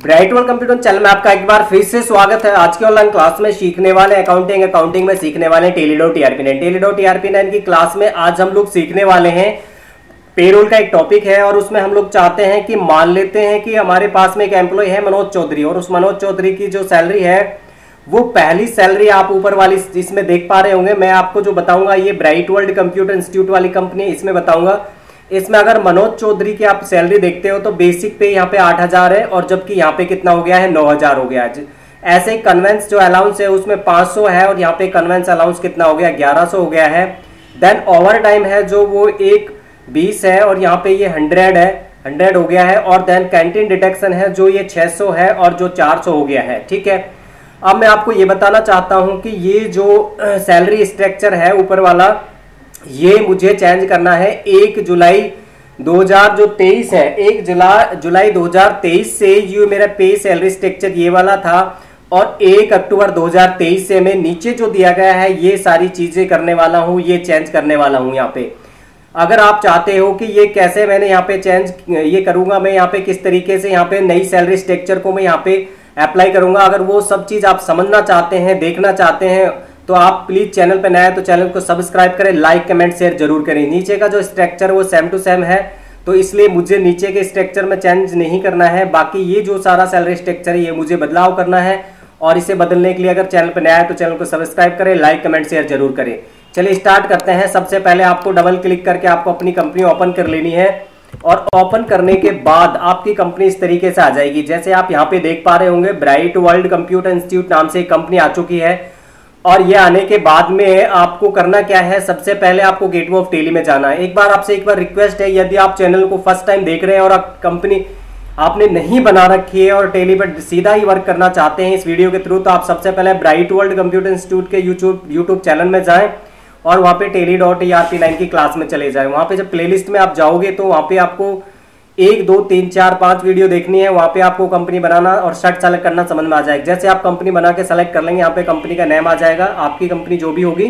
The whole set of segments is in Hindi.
ब्राइट वर्ल्ड कंप्यूटर चैनल में आपका एक बार फिर से स्वागत है। आज की ऑनलाइन क्लास में सीखने वाले अकाउंटिंग में सीखने वाले टेली.टीआरपी9 की क्लास में आज हम लोग सीखने वाले हैं पेरोल का एक टॉपिक है। और उसमें हम लोग चाहते हैं कि मान लेते हैं कि हमारे पास में एक एम्प्लॉय है मनोज चौधरी, और उस मनोज चौधरी की जो सैलरी है वो पहली सैलरी आप ऊपर वाली इसमें देख पा रहे होंगे। मैं आपको जो बताऊंगा ये ब्राइट वर्ल्ड कंप्यूटर इंस्टीट्यूट वाली कंपनी, इसमें बताऊंगा। इसमें अगर मनोज चौधरी की आप सैलरी देखते हो तो बेसिक पे यहाँ पे 8,000 है, और जबकि यहाँ पे कितना हो गया है 9,000 हो गया है। ऐसे कन्वेंस जो अलाउंस है उसमें 500 है, और यहाँ पे कन्वेंस अलाउंस कितना हो गया 1100 हो गया है। देन ओवर टाइम है जो वो 120 है, और यहाँ पे ये 100 है, 100 हो गया है। और देन कैंटीन डिडक्शन है जो ये 600 है, और जो 400 हो गया है। ठीक है, अब मैं आपको ये बताना चाहता हूं कि ये जो सैलरी स्ट्रक्चर है ऊपर वाला, ये मुझे चेंज करना है 1 जुलाई 2023 है। 1 जुलाई 2023 से ये मेरा पे सैलरी स्ट्रक्चर ये वाला था, और 1 अक्टूबर 2023 से मैं नीचे जो दिया गया है ये सारी चीजें करने वाला हूं, ये चेंज करने वाला हूं यहाँ पे। अगर आप चाहते हो कि ये कैसे मैंने यहाँ पे चेंज ये करूंगा, मैं यहाँ पे किस तरीके से यहाँ पे नई सैलरी स्ट्रक्चर को मैं यहाँ पे अप्लाई करूंगा, अगर वो सब चीज आप समझना चाहते हैं, देखना चाहते हैं, तो आप प्लीज चैनल पे नए हैं तो चैनल को सब्सक्राइब करें, लाइक कमेंट शेयर जरूर करें। नीचे का जो स्ट्रक्चर वो सेम टू सेम है, तो इसलिए मुझे नीचे के स्ट्रक्चर में चेंज नहीं करना है। बाकी ये जो सारा सैलरी स्ट्रक्चर है ये मुझे बदलाव करना है, और इसे बदलने के लिए अगर चैनल पर नया है तो चैनल को सब्सक्राइब करें, लाइक कमेंट शेयर जरूर करें। चलिए स्टार्ट करते हैं। सबसे पहले आपको डबल क्लिक करके आपको अपनी कंपनी ओपन कर लेनी है, और ओपन करने के बाद आपकी कंपनी इस तरीके से आ जाएगी। जैसे आप यहाँ पे देख पा रहे होंगे ब्राइट वर्ल्ड कंप्यूटर इंस्टीट्यूट नाम से एक कंपनी आ चुकी है। और ये आने के बाद में आपको करना क्या है, सबसे पहले आपको गेटवे ऑफ टेली में जाना है। एक बार रिक्वेस्ट है, यदि आप चैनल को फर्स्ट टाइम देख रहे हैं और आप कंपनी आपने नहीं बना रखी है और टेली पर सीधा ही वर्क करना चाहते हैं इस वीडियो के थ्रू, तो आप सबसे पहले ब्राइट वर्ल्ड कंप्यूटर इंस्टीट्यूट के यूट्यूब चैनल में जाएं, और वहाँ पे टेली.टीआरपी9 की क्लास में चले जाए। वहाँ पे जब प्लेलिस्ट में आप जाओगे तो वहाँ पे आपको 1, 2, 3, 4, 5 वीडियो देखनी है। वहाँ पे आपको कंपनी बनाना और शर्ट सेलेक्ट करना समझ में आ जाएगा। जैसे आप कंपनी बना के सेलेक्ट कर लेंगे, यहाँ पे कंपनी का नेम आ जाएगा, आपकी कंपनी जो भी होगी,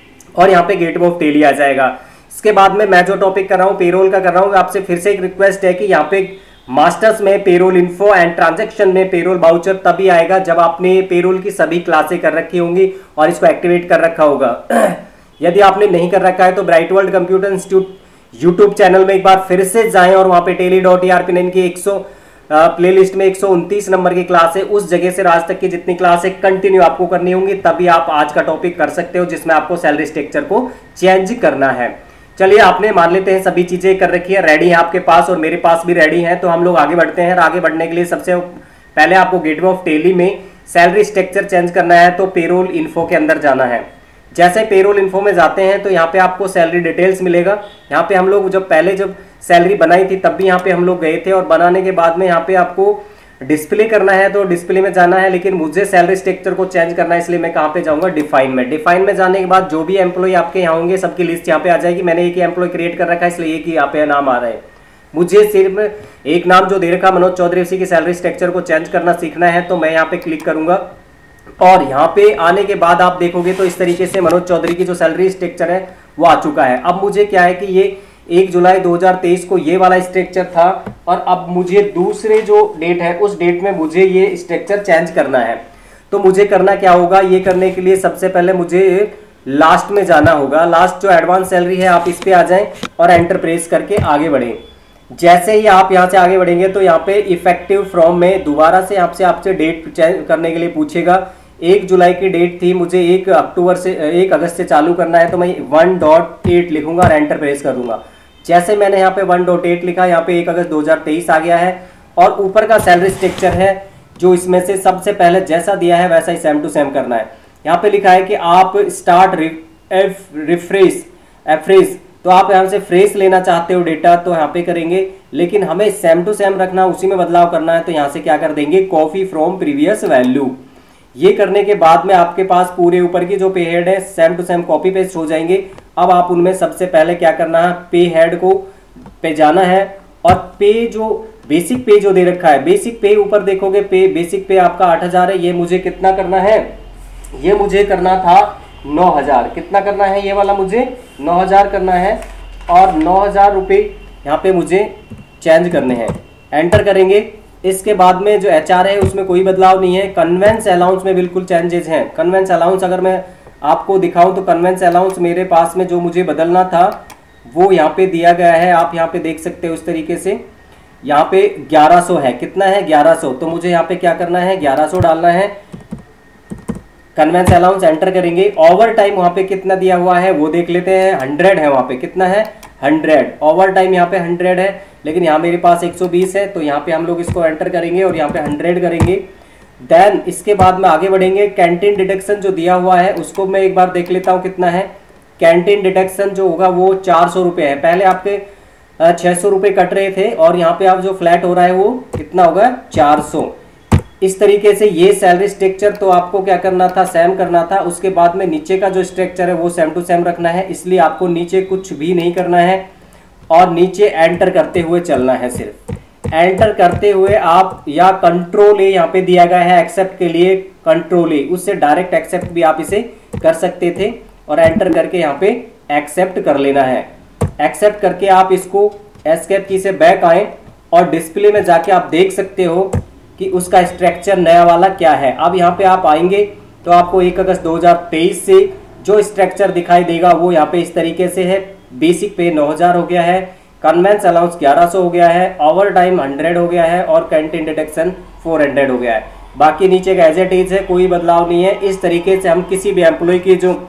और यहाँ पे गेटवे ऑफ टेली आ जाएगा। इसके बाद में मैं जो टॉपिक कर रहा हूँ पेरोल का कर रहा हूँ, आपसे फिर से एक रिक्वेस्ट है कि यहाँ पे मास्टर्स में पेरोल इन्फो एंड ट्रांजेक्शन में पेरोल बाउचर तभी आएगा जब आपने पेरोल की सभी क्लासें कर रखी होंगी और इसको एक्टिवेट कर रखा होगा। यदि आपने नहीं कर रखा है तो Bright World computer institute YouTube channel में एक बार फिर से जाएं, और वहां पे टेली.टीआरपी9 की 100 प्लेलिस्ट में 129 नंबर की क्लास है, उस जगह से आज तक की जितनी क्लास है कंटिन्यू आपको करनी होंगी, तभी आप आज का टॉपिक कर सकते हो जिसमें आपको सैलरी स्ट्रक्चर को चेंज करना है। चलिए, आपने मान लेते हैं सभी चीजें कर रखी है, रेडी है आपके पास और मेरे पास भी रेडी है, तो हम लोग आगे बढ़ते हैं। और आगे बढ़ने के लिए सबसे पहले आपको गेटवे ऑफ टेली में सैलरी स्ट्रक्चर चेंज करना है, तो पेरोल इन्फो के अंदर जाना है। जैसे पेरोल इन्फो में जाते हैं तो यहाँ पे आपको सैलरी डिटेल्स मिलेगा। यहाँ पे हम लोग जब सैलरी बनाई थी तब भी यहाँ पे हम लोग गए थे, और बनाने के बाद में यहाँ पे आपको डिस्प्ले करना है तो डिस्प्ले में जाना है। लेकिन मुझे सैलरी स्ट्रक्चर को चेंज करना है, इसलिए मैं कहाँ पे जाऊँगा, डिफाइन में। डिफाइन में जाने के बाद जो भी एम्प्लॉय आपके यहाँ होंगे सबकी लिस्ट यहाँ पे आ जाएगी। मैंने एक ही एम्प्लॉय क्रिएट कर रखा है, इसलिए एक ही यहाँ पे नाम आ रहा है। मुझे सिर्फ एक नाम जो दे रखा मनोज चौधरी, उसी की सैलरी स्ट्रक्चर को चेंज करना सीखना है, तो मैं यहाँ पे क्लिक करूंगा। और यहाँ पे आने के बाद आप देखोगे तो इस तरीके से मनोज चौधरी की जो सैलरी स्ट्रक्चर है वो आ चुका है। अब मुझे क्या है कि ये 1 जुलाई 2023 को ये वाला स्ट्रक्चर था, और अब मुझे दूसरे जो डेट है उस डेट में मुझे ये स्ट्रक्चर चेंज करना है। तो मुझे करना क्या होगा, ये करने के लिए सबसे पहले मुझे लास्ट में जाना होगा। लास्ट जो एडवांस सैलरी है आप इस पे आ जाएं और एंटर प्रेस करके आगे बढ़ें। जैसे ही आप यहाँ से आगे बढ़ेंगे तो यहाँ पे इफेक्टिव फ्रॉम में दोबारा से आपसे डेट चेंज करने के लिए पूछेगा। 1 जुलाई की डेट थी, मुझे 1 अगस्त से चालू करना है, तो मैं 1.8 लिखूंगा और एंटर प्रेस करूंगा। जैसे मैंने यहाँ पे 1.8 लिखा, यहाँ पे 1 अगस्त 2023 आ गया है। और ऊपर का सैलरी स्ट्रक्चर है जो इसमें से सबसे पहले जैसा दिया है वैसा ही सेम टू सेम करना है। यहाँ पे लिखा है कि आप स्टार्ट रिफ्रेश, तो आप यहाँ से फ्रेश लेना चाहते हो डेटा, तो यहाँ पे करेंगे। लेकिन हमें सेम टू सेम रखना, उसी में बदलाव करना है, तो यहाँ से क्या कर देंगे, कॉपी फ्रॉम प्रीवियस वैल्यू। ये करने के बाद में आपके पास पूरे ऊपर की जो पे हेड है same to same copy paste हो जाएंगे। अब आप उनमें सबसे पहले क्या करना है, पे हेड को पे जाना है, और पे जो बेसिक पे जो दे रखा है, बेसिक पे ऊपर देखोगे, बेसिक पे आपका 8,000 है। ये मुझे कितना करना है, ये मुझे करना था 9,000। कितना करना है, ये वाला मुझे 9,000 करना है, और 9,000 रुपये यहाँ पे मुझे चेंज करने हैं। एंटर करेंगे इसके बाद में जो HR है उसमें कोई बदलाव नहीं है। कन्वेंस अलाउंस में बिल्कुल चेंजेस हैं। कन्वेंस अलाउंस अगर मैं आपको दिखाऊं तो कन्वेंस अलाउंस मेरे पास में जो मुझे बदलना था वो यहाँ पे दिया गया है, आप यहाँ पे देख सकते हो इस तरीके से। यहाँ पे 1100 है, कितना है 1100, तो मुझे यहाँ पे क्या करना है 1100 डालना है। कन्वेंस अलाउंस एंटर करेंगे। ओवर टाइम वहाँ पे कितना दिया हुआ है वो देख लेते हैं, 100 है वहाँ पे, कितना है 100। ओवर टाइम यहाँ पे 100 है, लेकिन यहाँ मेरे पास 120 है, तो यहाँ पे हम लोग इसको एंटर करेंगे और यहाँ पे 100 करेंगे। देन इसके बाद में आगे बढ़ेंगे। कैंटीन डिडक्शन जो दिया हुआ है उसको मैं एक बार देख लेता हूँ कितना है। कैंटीन डिडक्शन जो होगा वो 400 रुपये है। पहले आपके 600 रुपये कट रहे थे और यहाँ पे आप जो फ्लैट हो रहा है वो कितना होगा 400। इस तरीके से ये सैलरी स्ट्रक्चर तो आपको क्या करना था, सेम करना था। उसके बाद में नीचे का जो स्ट्रक्चर है वो सेम टू सेम रखना है, इसलिए आपको नीचे कुछ भी नहीं करना है और नीचे एंटर करते हुए चलना है। सिर्फ एंटर करते हुए आप या कंट्रोल ए यहाँ पे दिया गया है एक्सेप्ट के लिए, कंट्रोल ए, उससे डायरेक्ट एक्सेप्ट भी आप इसे कर सकते थे और एंटर करके यहाँ पे एक्सेप्ट कर लेना है। एक्सेप्ट करके आप इसको एस्केप की से बैक आए और डिस्प्ले में जाके आप देख सकते हो कि उसका स्ट्रक्चर नया वाला क्या है। अब यहाँ पे आप आएंगे तो आपको 1 अगस्त 2023 से जो स्ट्रक्चर दिखाई देगा वो यहाँ पे इस तरीके से है। बेसिक पे 9000 हो गया है, कन्वेंस अलाउंस 1100 हो गया है, ओवर टाइम 100 हो गया है और कैंटीन डिडक्शन 400 हो गया है। बाकी नीचे का एज इट इज है, कोई बदलाव नहीं है। इस तरीके से हम किसी भी एम्प्लॉय की जो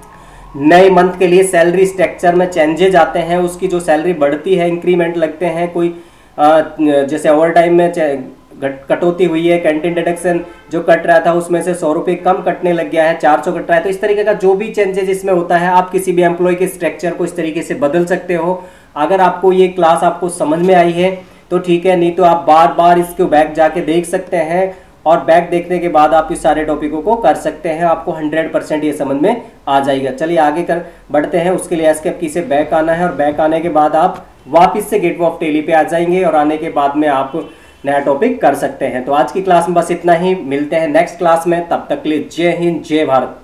नए मंथ के लिए सैलरी स्ट्रक्चर में चेंजेज आते हैं, उसकी जो सैलरी बढ़ती है, इंक्रीमेंट लगते हैं, कोई जैसे ओवर टाइम में कटौती हुई है, कैंटीन डिडक्शन जो कट रहा था उसमें से 100 रुपये कम कटने लग गया है, 400 कट रहा है। तो इस तरीके का जो भी चेंजेस इसमें होता है आप किसी भी एम्प्लॉय के स्ट्रक्चर को इस तरीके से बदल सकते हो। अगर आपको ये क्लास आपको समझ में आई है तो ठीक है, नहीं तो आप बार बार इसको बैक जाके देख सकते हैं और बैक देखने के बाद आप इस सारे टॉपिकों को कर सकते हैं। आपको 100% ये समझ में आ जाएगा। चलिए आगे कर बढ़ते हैं। उसके लिए एस्केप की से बैक आना है और बैक आने के बाद आप वापस से गेटवे ऑफ टेली पे आ जाएंगे और आने के बाद में आप नया टॉपिक कर सकते हैं। तो आज की क्लास में बस इतना ही, मिलते हैं नेक्स्ट क्लास में, तब तक के लिए जय हिंद जय भारत।